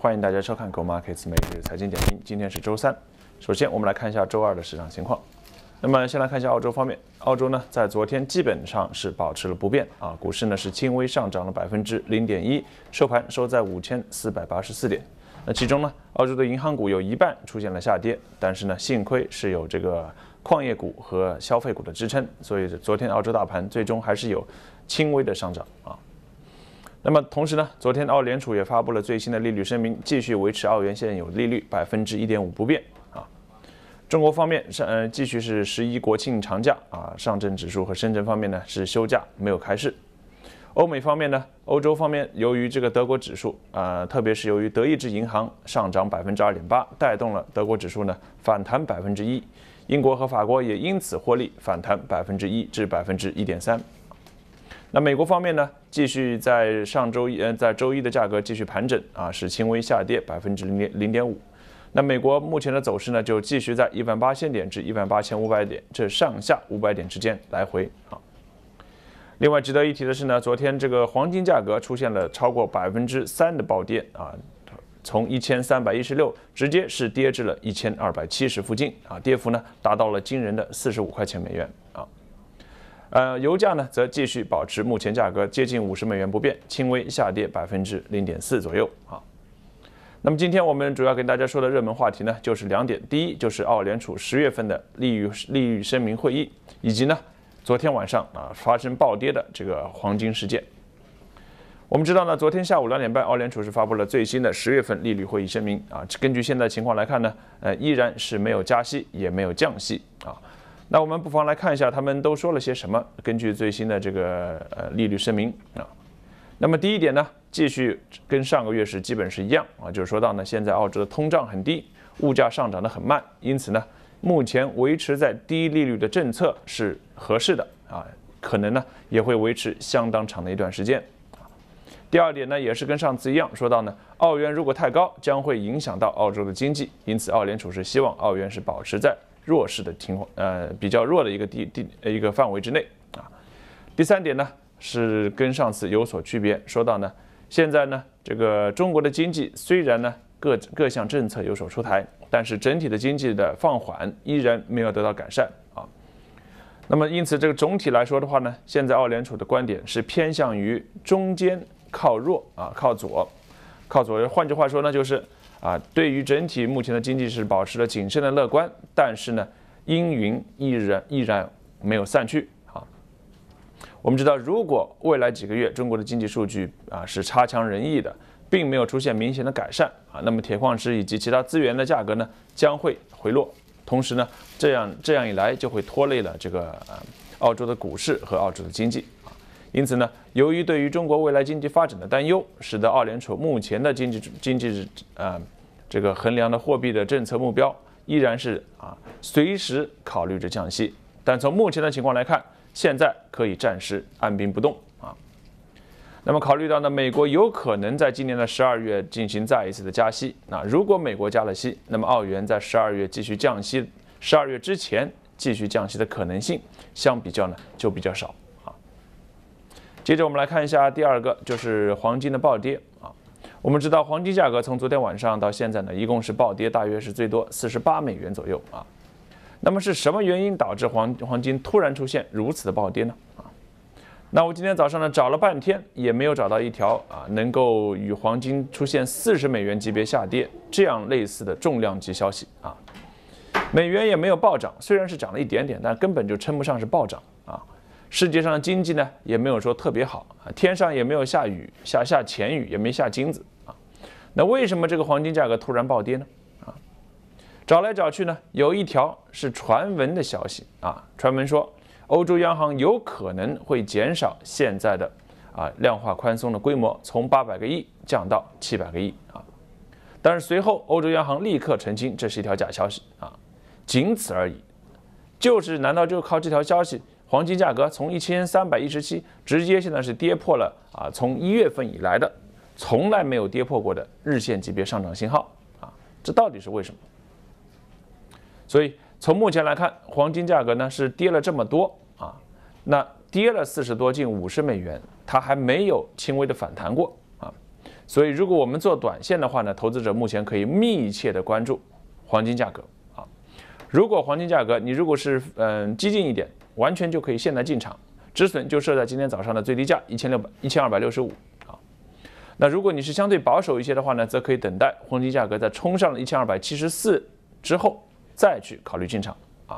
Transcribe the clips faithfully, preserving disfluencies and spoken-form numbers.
欢迎大家收看 Go Markets 每日财经点评。今天是周三，首先我们来看一下周二的市场情况。那么先来看一下澳洲方面，澳洲呢在昨天基本上是保持了不变啊，股市呢是轻微上涨了百分之零点一，收盘收在五千四百八十四点。那其中呢，澳洲的银行股有一半出现了下跌，但是呢，幸亏是有这个矿业股和消费股的支撑，所以昨天澳洲大盘最终还是有轻微的上涨啊。那么同时呢，昨天澳联储也发布了最新的利率声明，继续维持澳元现有利率百分之一点五不变啊。中国方面上呃继续是十一国庆长假啊，上证指数和深圳方面呢是休假没有开市。欧美方面呢，欧洲方面由于这个德国指数啊、呃，特别是由于德意志银行上涨百分之二点八，带动了德国指数呢反弹百分之一，英国和法国也因此获利反弹百分之一至百分之一点三。那美国方面呢，继续在上周一，呃，在周一的价格继续盘整啊，是轻微下跌百分之零点零点五。那美国目前的走势呢，就继续在一万八千点至一万八千五百点这上下五百点之间来回啊。另外值得一提的是呢，昨天这个黄金价格出现了超过百分之三的暴跌啊，从一千三百一十六直接是跌至了一千二百七十附近啊，跌幅呢达到了惊人的四十五块钱美元啊。呃，油价呢则继续保持目前价格接近五十美元不变，轻微下跌百分之零点四左右啊。那么今天我们主要跟大家说的热门话题呢，就是两点，第一就是澳联储十月份的利率利率声明会议，以及呢昨天晚上啊发生暴跌的这个黄金事件。我们知道呢，昨天下午两点半，澳联储是发布了最新的十月份利率会议声明啊。根据现在情况来看呢，呃，依然是没有加息，也没有降息啊。那我们不妨来看一下他们都说了些什么。根据最新的这个呃利率声明啊，那么第一点呢，继续跟上个月是基本是一样啊，就是说到呢，现在澳洲的通胀很低，物价上涨得很慢，因此呢，目前维持在低利率的政策是合适的啊，可能呢也会维持相当长的一段时间。第二点呢，也是跟上次一样，说到呢，澳元如果太高，将会影响到澳洲的经济，因此澳联储是希望澳元是保持在弱势的情况，呃，比较弱的一个地地一个范围之内啊。第三点呢，是跟上次有所区别，说到呢，现在呢，这个中国的经济虽然呢各各项政策有所出台，但是整体的经济的放缓依然没有得到改善啊。那么因此这个总体来说的话呢，现在澳联储的观点是偏向于中间靠弱啊，靠左，靠左。换句话说呢，就是啊，对于整体目前的经济是保持了谨慎的乐观，但是呢，阴云依然依然没有散去啊。我们知道，如果未来几个月中国的经济数据啊是差强人意的，并没有出现明显的改善啊，那么铁矿石以及其他资源的价格呢将会回落，同时呢，这样这样一来就会拖累了这个呃澳洲的股市和澳洲的经济。因此呢，由于对于中国未来经济发展的担忧，使得澳联储目前的经济经济呃这个衡量的货币的政策目标依然是啊随时考虑着降息，但从目前的情况来看，现在可以暂时按兵不动啊。那么考虑到呢，美国有可能在今年的十二月进行再一次的加息，那如果美国加了息，那么澳元在十二月继续降息，十二月之前继续降息的可能性相比较呢就比较少。接着我们来看一下第二个，就是黄金的暴跌啊。我们知道黄金价格从昨天晚上到现在呢，一共是暴跌大约是最多四十八美元左右啊。那么是什么原因导致黄黄金突然出现如此的暴跌呢？啊，那我今天早上呢找了半天，也没有找到一条啊能够与黄金出现四十美元级别下跌这样类似的重量级消息啊。美元也没有暴涨，虽然是涨了一点点，但根本就称不上是暴涨啊。世界上的经济呢也没有说特别好啊，天上也没有下雨，下下钱雨，也没下金子啊。那为什么这个黄金价格突然暴跌呢？啊，找来找去呢，有一条是传闻的消息啊，传闻说欧洲央行有可能会减少现在的啊量化宽松的规模，从八百个亿降到七百个亿啊。但是随后欧洲央行立刻澄清这是一条假消息啊，仅此而已。就是难道就靠这条消息？黄金价格从一千三百一十七直接现在是跌破了啊，从一月份以来的从来没有跌破过的日线级别上涨信号啊，这到底是为什么？所以从目前来看，黄金价格呢是跌了这么多啊，那跌了四十多近五十美元，它还没有轻微的反弹过啊， 所以如果我们做短线的话呢，投资者目前可以密切的关注黄金价格啊。如果黄金价格你如果是嗯、呃、激进一点，完全就可以现在进场，止损就设在今天早上的最低价一千六百一千二百六十五啊。那如果你是相对保守一些的话呢，则可以等待黄金价格在冲上了一千二百七十四之后再去考虑进场啊。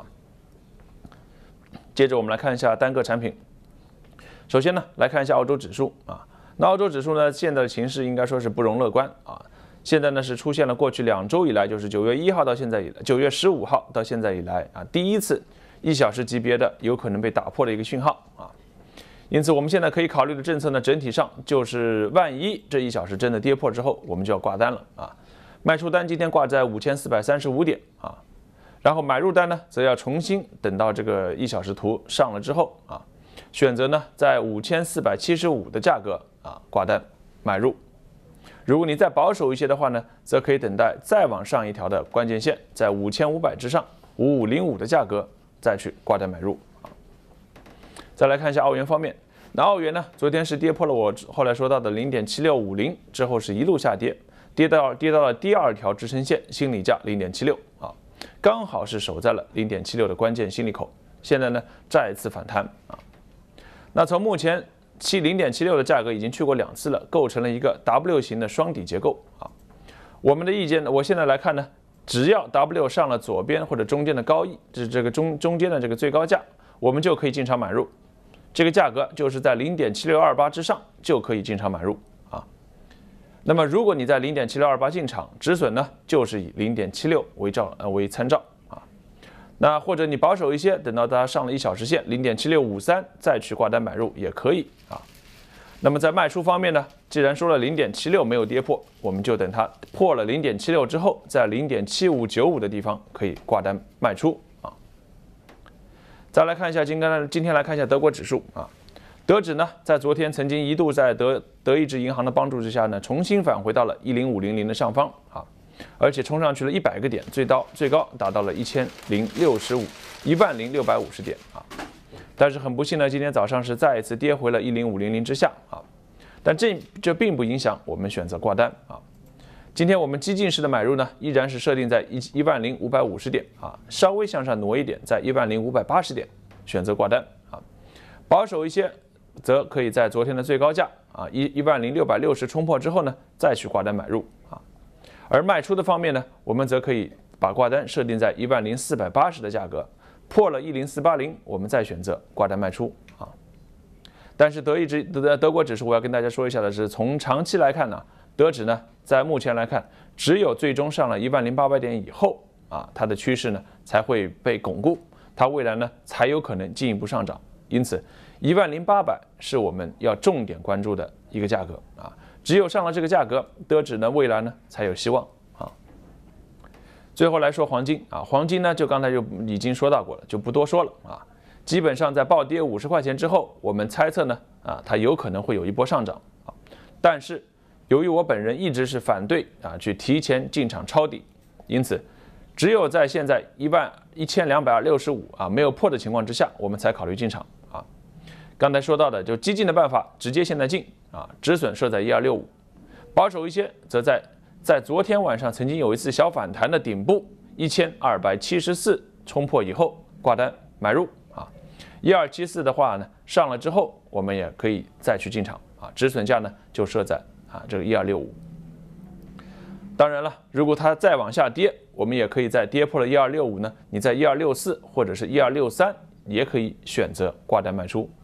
接着我们来看一下单个产品，首先呢来看一下澳洲指数啊。那澳洲指数呢，现在的形势应该说是不容乐观啊。现在呢是出现了过去两周以来，就是九月一号到现在以来，九月十五号到现在以来啊，第一次一小时级别的有可能被打破的一个讯号啊。因此我们现在可以考虑的政策呢，整体上就是万一这一小时真的跌破之后，我们就要挂单了啊。卖出单今天挂在五千四百三十五点啊，然后买入单呢，则要重新等到这个一小时图上了之后啊，选择呢在五千四百七十五的价格啊挂单买入。如果你再保守一些的话呢，则可以等待再往上一条的关键线，在五千五百之上五五零五的价格再去挂单买入啊。再来看一下澳元方面，那澳元呢，昨天是跌破了我后来说到的 零点七六五零之后是一路下跌，跌到跌到了第二条支撑线心理价 零点七六啊，刚好是守在了 零点七六的关键心理口，现在呢再次反弹啊。那从目前七 零点七六的价格已经去过两次了，构成了一个 W 型的双底结构啊。我们的意见呢，我现在来看呢，只要 W 上了左边或者中间的高一，就是这个中中间的这个最高价，我们就可以进场买入。这个价格就是在 零点七六二八之上就可以进场买入啊。那么如果你在 零点七六二八进场，止损呢就是以 零点七六为照呃为参照啊。那或者你保守一些，等到它上了一小时线 零点七六五三再去挂单买入也可以啊。那么在卖出方面呢，既然说了 零点七六没有跌破，我们就等它破了 零点七六之后，在 零点七五九五的地方可以挂单卖出啊。再来看一下今天今天来看一下德国指数啊，德指呢在昨天曾经一度在德德意志银行的帮助之下呢，重新返回到了一零五零零的上方啊。而且冲上去了一百个点，最高最高达到了一千零六十五一万零六百五十点啊。但是很不幸呢，今天早上是再一次跌回了一零五零零之下啊。但这这并不影响我们选择挂单啊。今天我们激进式的买入呢，依然是设定在一万零五百五十点啊，稍微向上挪一点，在一万零五百八十点选择挂单啊。保守一些，则可以在昨天的最高价啊一一万零六百六十冲破之后呢，再去挂单买入啊。而卖出的方面呢，我们则可以把挂单设定在一万零四百八十的价格，破了一零四八零，我们再选择挂单卖出啊。但是德意志德德国指数，我要跟大家说一下的是，从长期来看呢，德指呢在目前来看，只有最终上了一万零八百点以后啊，它的趋势呢才会被巩固，它未来呢才有可能进一步上涨。因此，一万零八百是我们要重点关注的一个价格啊。只有上了这个价格，德指呢未来呢才有希望啊。最后来说黄金啊，黄金呢就刚才就已经说到过了，就不多说了啊。基本上在暴跌五十块钱之后，我们猜测呢啊，它有可能会有一波上涨啊。但是由于我本人一直是反对啊去提前进场抄底，因此只有在现在一万一千两百六十五啊没有破的情况之下，我们才考虑进场啊。刚才说到的就激进的办法，直接现在进啊，止损设在一二六五，保守一些，则在在昨天晚上曾经有一次小反弹的顶部一千二百七十四冲破以后挂单买入啊，一二七四的话呢上了之后，我们也可以再去进场啊，止损价呢就设在啊这个一二六五。当然了，如果它再往下跌，我们也可以在跌破了一二六五呢，你在一二六四或者是一二六三也可以选择挂单卖出。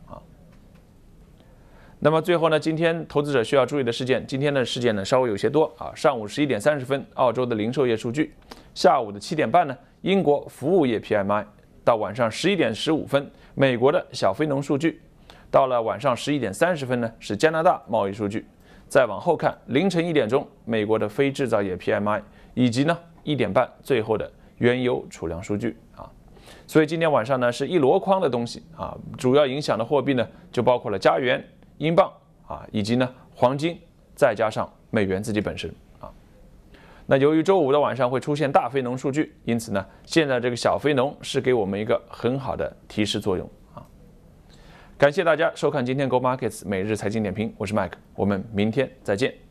那么最后呢，今天投资者需要注意的事件，今天的事件呢稍微有些多啊。上午十一点三十分，澳洲的零售业数据；下午的七点半呢，英国服务业 P M I； 到晚上十一点十五分，美国的小非农数据；到了晚上十一点三十分呢，是加拿大贸易数据。再往后看，凌晨一点钟，美国的非制造业 P M I， 以及呢一点半最后的原油储量数据啊。所以今天晚上呢是一箩筐的东西啊，主要影响的货币呢就包括了加元、英镑啊，以及呢黄金，再加上美元自己本身啊。那由于周五的晚上会出现大非农数据，因此呢，现在这个小非农是给我们一个很好的提示作用啊。感谢大家收看今天 Go Markets 每日财经点评，我是 Mike， 我们明天再见。